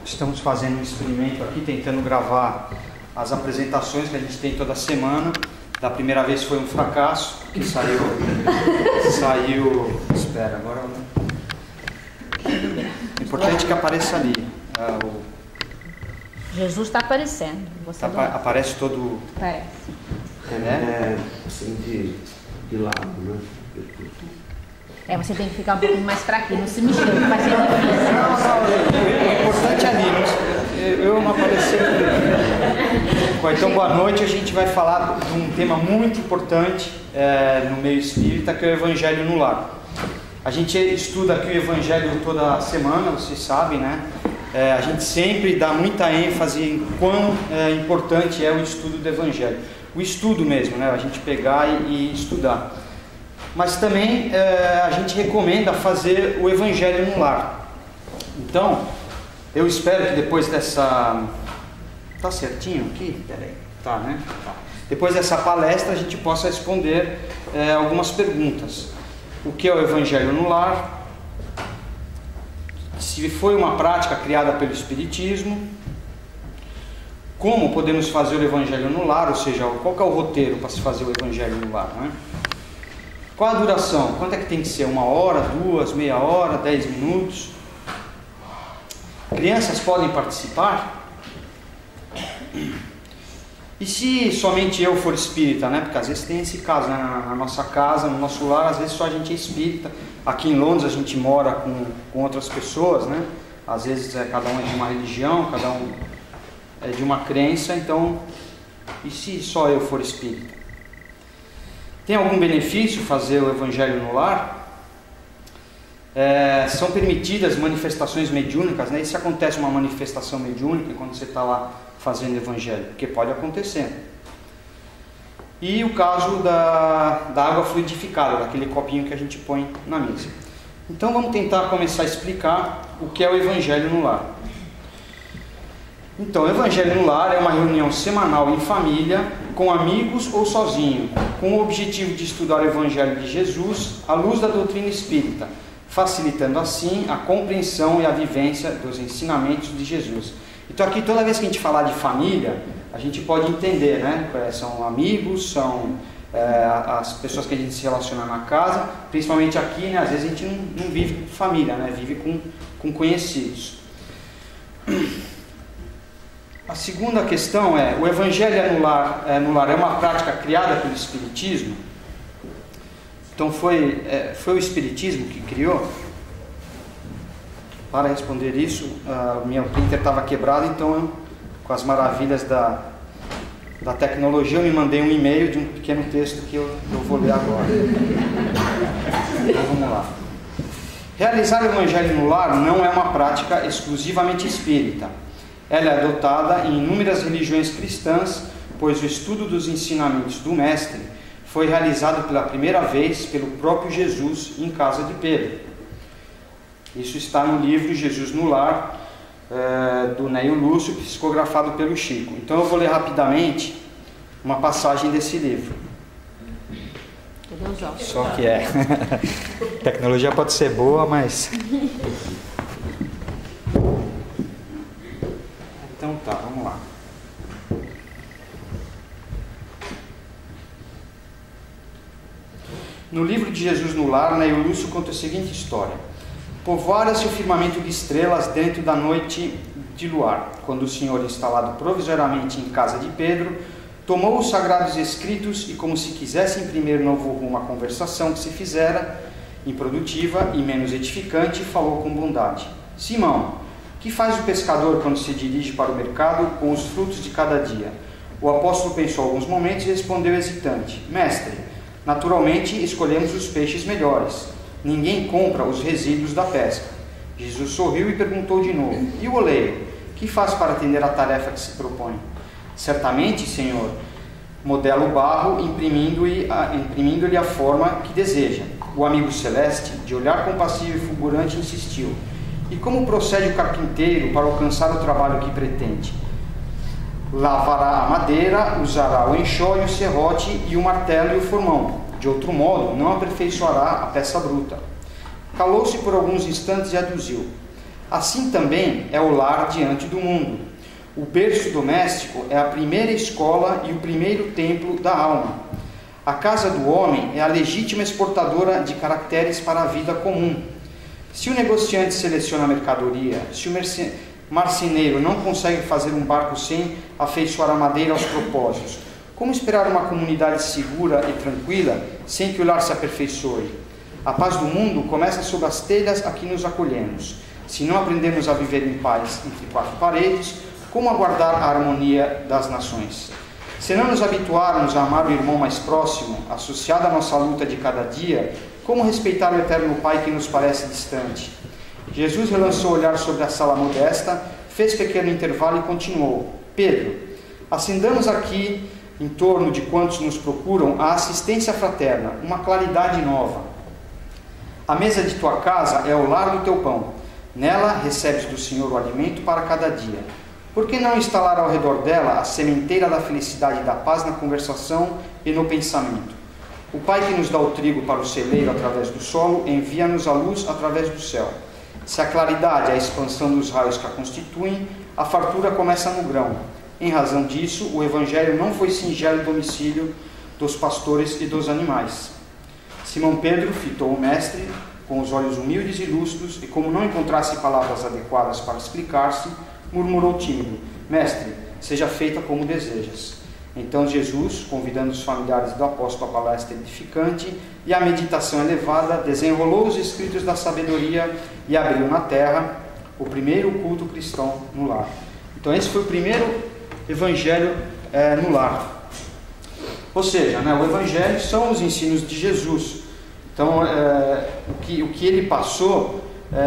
Estamos fazendo um experimento aqui, tentando gravar as apresentações que a gente tem toda semana. Da primeira vez foi um fracasso, porque saiu... Espera, agora... O importante é que apareça ali. Jesus está aparecendo. Aparece todo... Parece. Assim de lado, né? Você tem que ficar um pouquinho mais para aqui, não se mexer, não vai ser difícil. O importante é ali, eu não apareci. Bom, então, boa noite. A gente vai falar de um tema muito importante no meio espírita, que é o Evangelho no Lar. A gente estuda aqui o Evangelho toda semana, vocês sabem, né? A gente sempre dá muita ênfase em quão importante é o estudo do Evangelho. O estudo mesmo, né? A gente pegar e estudar. Mas também a gente recomenda fazer o Evangelho no lar. Então, eu espero que depois dessa... Tá certinho aqui? Peraí. Tá, né? Tá. Depois dessa palestra a gente possa responder algumas perguntas. O que é o Evangelho no lar? Se foi uma prática criada pelo Espiritismo? Como podemos fazer o Evangelho no lar? Ou seja, qual que é o roteiro para se fazer o Evangelho no lar, né? Qual a duração? Quanto é que tem que ser? 1 hora, 2, meia hora, 10 minutos? Crianças podem participar? E se somente eu for espírita, né? Porque às vezes tem esse caso, né? Na nossa casa, no nosso lar, às vezes só a gente é espírita. Aqui em Londres a gente mora com outras pessoas, né? Às vezes cada um é de uma religião, cada um é de uma crença. Então, e se só eu for espírita? Tem algum benefício fazer o Evangelho no lar? São permitidas manifestações mediúnicas, né? E se acontece uma manifestação mediúnica quando você está lá fazendo o Evangelho? Porque pode acontecer. E o caso da água fluidificada, daquele copinho que a gente põe na mesa. Então vamos tentar começar a explicar o que é o Evangelho no lar. Então, o Evangelho no Lar é uma reunião semanal em família, com amigos ou sozinho, com o objetivo de estudar o Evangelho de Jesus à luz da doutrina espírita, facilitando assim a compreensão e a vivência dos ensinamentos de Jesus. Então aqui, toda vez que a gente falar de família, a gente pode entender, né? São amigos, são as pessoas que a gente se relaciona na casa, principalmente aqui, né? Às vezes a gente não vive com família, né? Vive com conhecidos. A segunda questão é, o Evangelho no lar é uma prática criada pelo Espiritismo? Então foi o Espiritismo que criou? Para responder isso, meu printer estava quebrado, então com as maravilhas da tecnologia eu me mandei um e-mail de um pequeno texto que eu vou ler agora. Então vamos lá. Realizar o Evangelho no lar não é uma prática exclusivamente espírita. Ela é adotada em inúmeras religiões cristãs, pois o estudo dos ensinamentos do Mestre foi realizado pela primeira vez pelo próprio Jesus em casa de Pedro. Isso está no livro Jesus no Lar, do Neio Lúcio, psicografado pelo Chico. Então eu vou ler rapidamente uma passagem desse livro. Só que a tecnologia pode ser boa, mas... Então tá, vamos lá. No livro de Jesus no Lar, Neio Lúcio conta a seguinte história. Povoara-se o firmamento de estrelas dentro da noite de luar, quando o Senhor, instalado provisoriamente em casa de Pedro, tomou os sagrados escritos e, como se quisesse imprimir novo rumo à conversação que se fizera, improdutiva e menos edificante, falou com bondade. Simão, que faz o pescador quando se dirige para o mercado com os frutos de cada dia? O apóstolo pensou alguns momentos e respondeu hesitante. Mestre, naturalmente escolhemos os peixes melhores. Ninguém compra os resíduos da pesca. Jesus sorriu e perguntou de novo. E o oleiro? Que faz para atender a tarefa que se propõe? Certamente, Senhor, modela o barro imprimindo-lhe a forma que deseja. O amigo celeste, de olhar compassivo e fulgurante, insistiu. E como procede o carpinteiro para alcançar o trabalho que pretende? Lavará a madeira, usará o enxó e o serrote e o martelo e o formão. De outro modo, não aperfeiçoará a peça bruta. Calou-se por alguns instantes e aduziu. Assim também é o lar diante do mundo. O berço doméstico é a primeira escola e o primeiro templo da alma. A casa do homem é a legítima exportadora de caracteres para a vida comum. Se o negociante seleciona a mercadoria, se o marceneiro não consegue fazer um barco sem afeiçoar a madeira aos propósitos, como esperar uma comunidade segura e tranquila sem que o lar se aperfeiçoe? A paz do mundo começa sob as telhas a que nos acolhemos. Se não aprendemos a viver em paz entre quatro paredes, como aguardar a harmonia das nações? Se não nos habituarmos a amar o irmão mais próximo, associado à nossa luta de cada dia, como respeitar o eterno Pai que nos parece distante? Jesus relançou o olhar sobre a sala modesta, fez pequeno intervalo e continuou: Pedro, acendamos aqui, em torno de quantos nos procuram, a assistência fraterna, uma claridade nova. A mesa de tua casa é o lar do teu pão. Nela recebes do Senhor o alimento para cada dia. Por que não instalar ao redor dela a sementeira da felicidade e da paz na conversação e no pensamento? O Pai que nos dá o trigo para o celeiro através do solo, envia-nos a luz através do céu. Se a claridade é a expansão dos raios que a constituem, a fartura começa no grão. Em razão disso, o Evangelho não foi singelo domicílio dos pastores e dos animais. Simão Pedro fitou o mestre com os olhos humildes e lustros, e como não encontrasse palavras adequadas para explicar-se, murmurou tímido: Mestre, seja feita como desejas. Então Jesus, convidando os familiares do apóstolo à palestra edificante e à meditação elevada, desenrolou os escritos da sabedoria e abriu na terra o primeiro culto cristão no lar. Então esse foi o primeiro evangelho no lar. Ou seja, o evangelho são os ensinos de Jesus. Então o que ele passou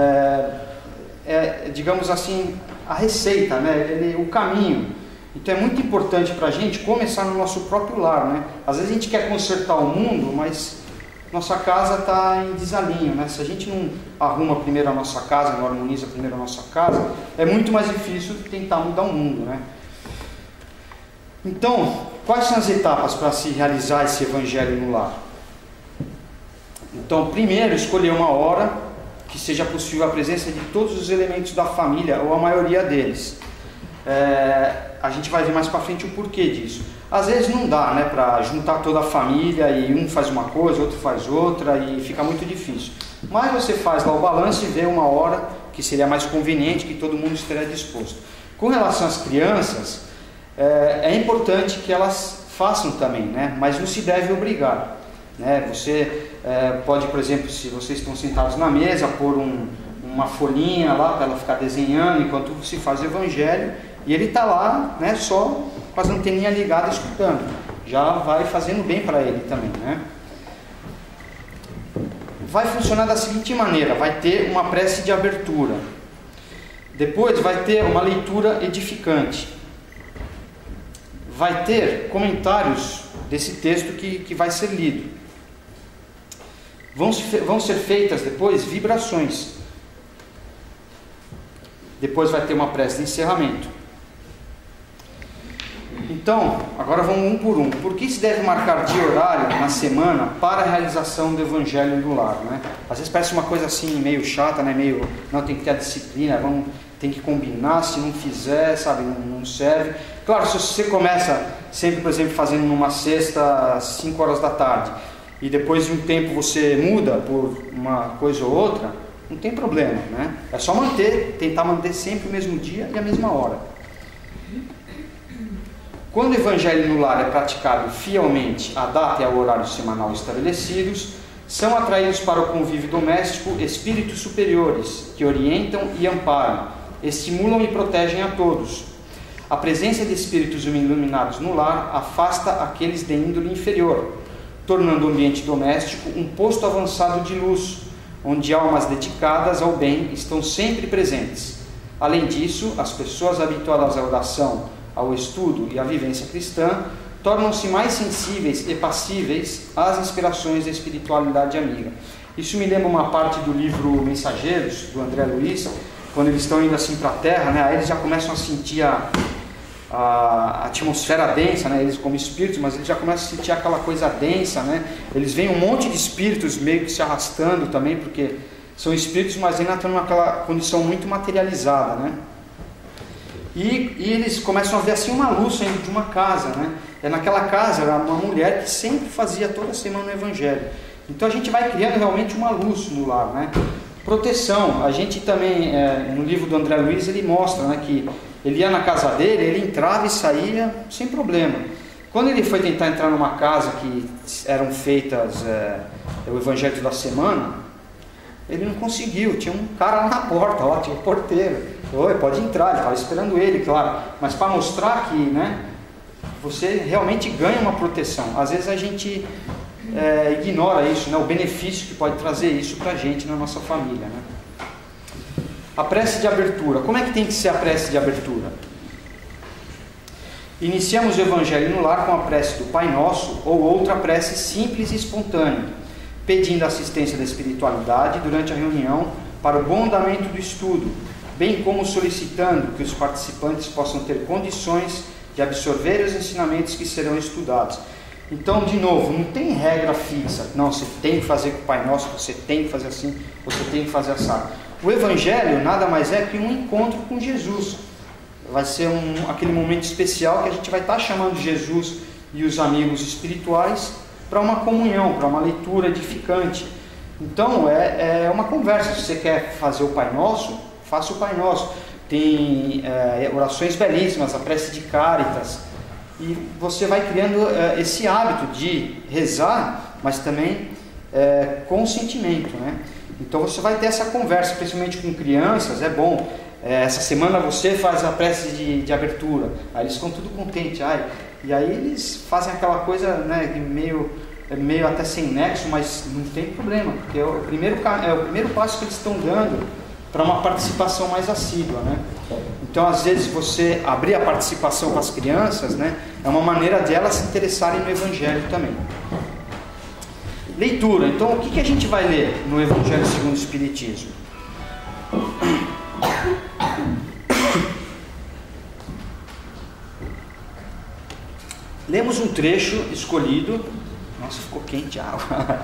digamos assim, a receita, o caminho. Então é muito importante para a gente começar no nosso próprio lar, Às vezes a gente quer consertar o mundo, mas nossa casa está em desalinho, Se a gente não arruma primeiro a nossa casa, não harmoniza primeiro a nossa casa, é muito mais difícil tentar mudar o mundo, Então, quais são as etapas para se realizar esse evangelho no lar? Então, primeiro, escolher uma hora que seja possível a presença de todos os elementos da família, ou a maioria deles. A gente vai ver mais para frente o porquê disso. Às vezes não dá, para juntar toda a família e um faz uma coisa, outro faz outra e fica muito difícil. Mas você faz lá o balanço e vê uma hora que seria mais conveniente, que todo mundo estaria disposto. Com relação às crianças, é importante que elas façam também, mas não se deve obrigar. Você pode, por exemplo, se vocês estão sentados na mesa, pôr uma folhinha lá para ela ficar desenhando enquanto se faz o evangelho, e ele está lá, só com as anteninhas ligadas escutando. Já vai fazendo bem para ele também, Vai funcionar da seguinte maneira: vai ter uma prece de abertura, depois vai ter uma leitura edificante, vai ter comentários desse texto que vai ser lido, vão ser feitas depois vibrações, depois vai ter uma prece de encerramento. Então, agora vamos um por um. Por que se deve marcar dia e horário na semana para a realização do evangelho no lar, Às vezes parece uma coisa assim meio chata, meio, não, tem que ter a disciplina, tem que combinar, se não fizer, não serve. Claro, se você começa sempre, por exemplo, fazendo numa sexta às 5 horas da tarde, e depois de um tempo você muda por uma coisa ou outra, não tem problema, É só tentar manter sempre o mesmo dia e a mesma hora. Quando o evangelho no lar é praticado fielmente, a data e o horário semanal estabelecidos, são atraídos para o convívio doméstico espíritos superiores, que orientam e amparam, estimulam e protegem a todos. A presença de espíritos iluminados no lar afasta aqueles de índole inferior, tornando o ambiente doméstico um posto avançado de luz, onde almas dedicadas ao bem estão sempre presentes. Além disso, as pessoas habituadas à oração, ao estudo e à vivência cristã tornam-se mais sensíveis e passíveis às inspirações da espiritualidade amiga. Isso me lembra uma parte do livro Mensageiros, do André Luiz, quando eles estão indo assim para a Terra, aí eles já começam a sentir a atmosfera densa, eles como espíritos, mas eles já começam a sentir aquela coisa densa, eles veem um monte de espíritos meio que se arrastando também, porque São espíritos, mas ainda estão naquela condição muito materializada, né? E eles começam a ver assim uma luz saindo de uma casa, né? Naquela casa era uma mulher que sempre fazia toda semana o evangelho. Então a gente vai criando realmente uma luz no lar, né? Proteção. A gente também, no livro do André Luiz, ele mostra, né, que ele ia na casa dele, ele entrava e saía sem problema. Quando ele foi tentar entrar numa casa que eram feitas o evangelho da semana, ele não conseguiu. Tinha um cara lá na porta, lá tinha um porteiro. Oi, pode entrar, ele estava esperando ele, claro. Mas para mostrar que, né, você realmente ganha uma proteção. Às vezes a gente ignora isso, né, o benefício que pode trazer isso para a gente na nossa família, né? A prece de abertura. Como é que tem que ser a prece de abertura? Iniciamos o Evangelho no lar com a prece do Pai Nosso ou outra prece simples e espontânea, pedindo a assistência da espiritualidade durante a reunião para o bom andamento do estudo, bem como solicitando que os participantes possam ter condições de absorver os ensinamentos que serão estudados. Então, de novo, não tem regra fixa. Não, você tem que fazer com o Pai Nosso, você tem que fazer assim, você tem que fazer assado. O Evangelho nada mais é que um encontro com Jesus. Vai ser aquele momento especial que a gente vai estar chamando Jesus e os amigos espirituais para uma comunhão, para uma leitura edificante. Então, é uma conversa. Se você quer fazer o Pai Nosso, faça o Pai Nosso. Tem orações belíssimas, a prece de Cáritas. E você vai criando esse hábito de rezar, mas também com sentimento, né? Então você vai ter essa conversa, principalmente com crianças, é bom. Essa semana você faz a prece de abertura, aí eles ficam tudo contentes, e aí eles fazem aquela coisa, né, meio até sem nexo, mas não tem problema, porque é o primeiro passo que eles estão dando para uma participação mais assídua, né? Então, às vezes, você abrir a participação com as crianças, né, é uma maneira de elas se interessarem no Evangelho também. Leitura. Então, o que a gente vai ler no Evangelho segundo o Espiritismo? Lemos um trecho escolhido. Nossa, ficou quente a água.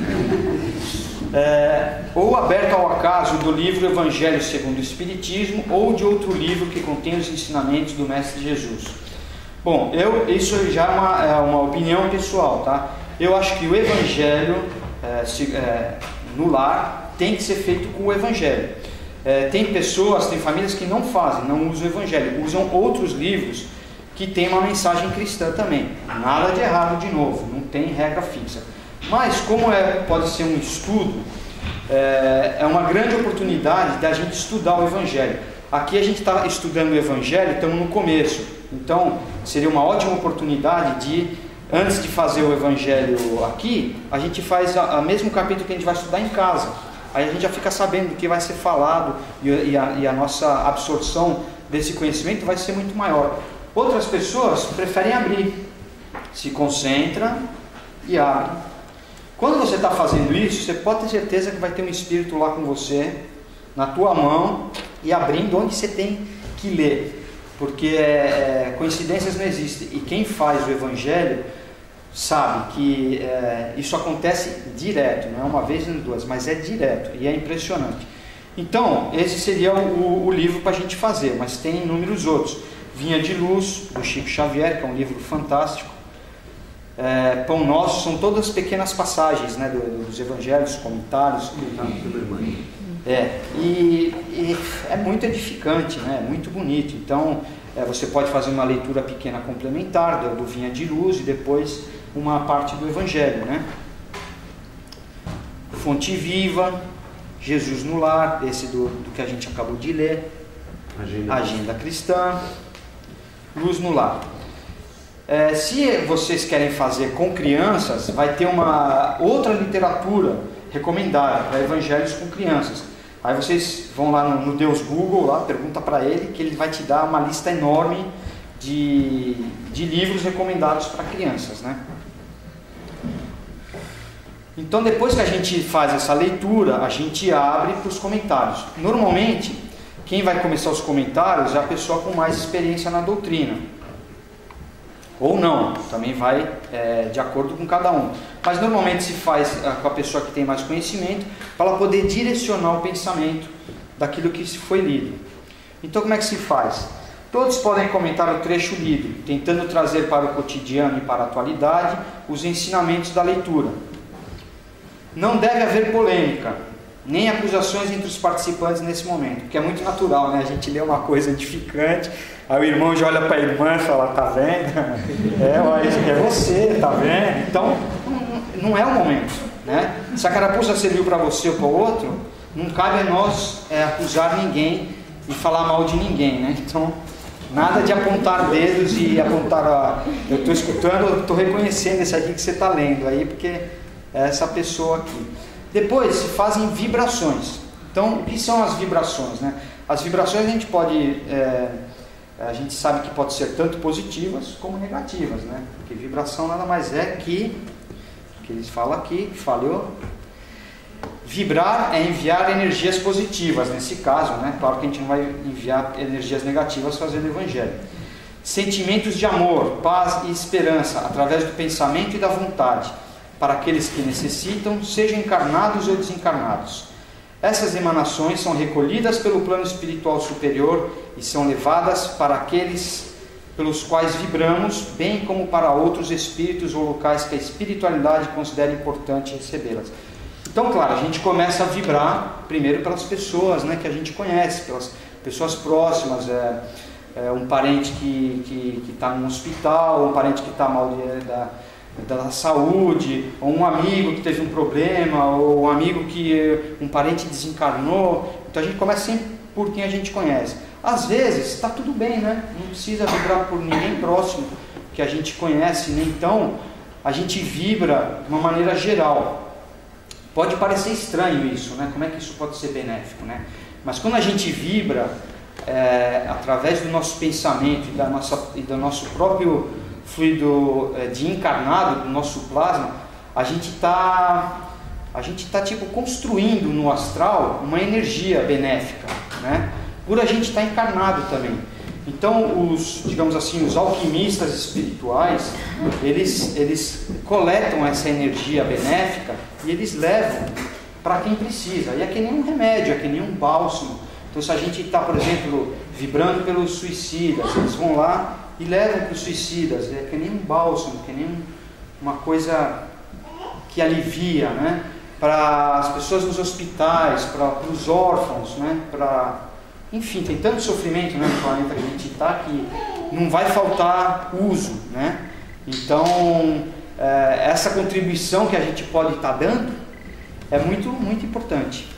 Ou aberto ao acaso do livro Evangelho segundo o Espiritismo, ou de outro livro que contém os ensinamentos do Mestre Jesus. Bom, isso já é uma opinião pessoal, tá? Eu acho que o Evangelho no lar tem que ser feito com o Evangelho. Tem pessoas, tem famílias que não fazem, não usam o Evangelho, usam outros livros que tem uma mensagem cristã também. Nada de errado, de novo, não tem regra fixa. Mas como pode ser um estudo, é uma grande oportunidade da gente estudar o Evangelho. Aqui a gente está estudando o Evangelho, estamos no começo. Então seria uma ótima oportunidade de, antes de fazer o Evangelho aqui, a gente faz o mesmo capítulo que a gente vai estudar em casa. Aí a gente já fica sabendo do que vai ser falado e a nossa absorção desse conhecimento vai ser muito maior. Outras pessoas preferem abrir, se concentra e abre. Quando você está fazendo isso, você pode ter certeza que vai ter um espírito lá com você, na tua mão, e abrindo onde você tem que ler. Porque coincidências não existem. E quem faz o Evangelho sabe que isso acontece direto, não é uma vez nem duas, mas é direto e é impressionante. Então, esse seria o livro para a gente fazer, mas tem inúmeros outros. Vinha de Luz, do Chico Xavier, que é um livro fantástico. Pão Nosso, são todas pequenas passagens, né, dos evangelhos, comentários. E é muito edificante, né, muito bonito. Então, você pode fazer uma leitura pequena complementar do Vinha de Luz e depois uma parte do Evangelho, né? Fonte Viva, Jesus no Lar, esse do que a gente acabou de ler. Agenda Cristã, Luz no Lar. Se vocês querem fazer com crianças, vai ter uma outra literatura recomendada para evangelhos com crianças. Aí vocês vão lá no Deus Google, lá, pergunta para ele, que ele vai te dar uma lista enorme de livros recomendados para crianças, né? Então, depois que a gente faz essa leitura, a gente abre para os comentários. Normalmente, quem vai começar os comentários é a pessoa com mais experiência na doutrina. Ou não, também vai de acordo com cada um. Mas normalmente se faz com a pessoa que tem mais conhecimento, para ela poder direcionar o pensamento daquilo que foi lido. Então como é que se faz? Todos podem comentar o trecho lido, tentando trazer para o cotidiano e para a atualidade os ensinamentos da leitura. Não deve haver polêmica, nem acusações entre os participantes nesse momento, porque é muito natural, né? A gente lê uma coisa edificante, aí o irmão já olha para a irmã e fala, tá vendo? É você, tá vendo? Então, não é o momento, né? Se a carapuça serviu para você ou para o outro, não cabe a nós acusar ninguém e falar mal de ninguém, né? Então, nada de apontar dedos e apontar, eu estou escutando, eu estou reconhecendo esse aqui que você está lendo aí, porque é essa pessoa aqui. Depois se fazem vibrações. Então, o que são as vibrações, né? As vibrações a gente pode, a gente sabe que pode ser tanto positivas como negativas, né? Porque vibração nada mais é que eles falam aqui, falhou. Vibrar é enviar energias positivas, nesse caso, né? Claro que a gente não vai enviar energias negativas fazendo o evangelho. Sentimentos de amor, paz e esperança, através do pensamento e da vontade, para aqueles que necessitam, sejam encarnados ou desencarnados. Essas emanações são recolhidas pelo plano espiritual superior e são levadas para aqueles pelos quais vibramos, bem como para outros espíritos ou locais que a espiritualidade considera importante recebê-las. Então, claro, a gente começa a vibrar primeiro pelas pessoas, né, que a gente conhece, pelas pessoas próximas, um parente que está no hospital, um parente que está mal da saúde, ou um amigo que teve um problema, ou um amigo um parente desencarnou. Então a gente começa sempre por quem a gente conhece. Às vezes está tudo bem, né? Não precisa vibrar por ninguém próximo que a gente conhece, né? Então a gente vibra de uma maneira geral. Pode parecer estranho isso, né? Como é que isso pode ser benéfico, né? Mas quando a gente vibra através do nosso pensamento e do nosso próprio fluido de encarnado, do nosso plasma, a gente está tipo construindo no astral uma energia benéfica, né? Por a gente estar encarnado também. Então digamos assim, os alquimistas espirituais, eles coletam essa energia benéfica e eles levam para quem precisa. E é que nem um remédio, é que nem um bálsamo. Então se a gente está, por exemplo, vibrando pelos suicidas, eles vão lá e levam para os suicidas, é que nem um bálsamo, que nem uma coisa que alivia, né? Para as pessoas nos hospitais, para os órfãos, né? Enfim, tem tanto sofrimento, né, no planeta que a gente está, que não vai faltar uso, né? Então, essa contribuição que a gente pode estar dando é muito, muito importante.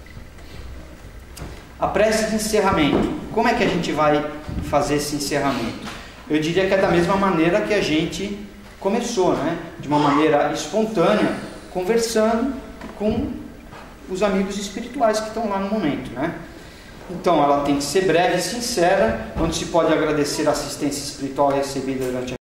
A prece de encerramento. Como é que a gente vai fazer esse encerramento? Eu diria que é da mesma maneira que a gente começou, né? De uma maneira espontânea, conversando com os amigos espirituais que estão lá no momento, né? Então ela tem que ser breve e sincera, onde se pode agradecer a assistência espiritual recebida durante a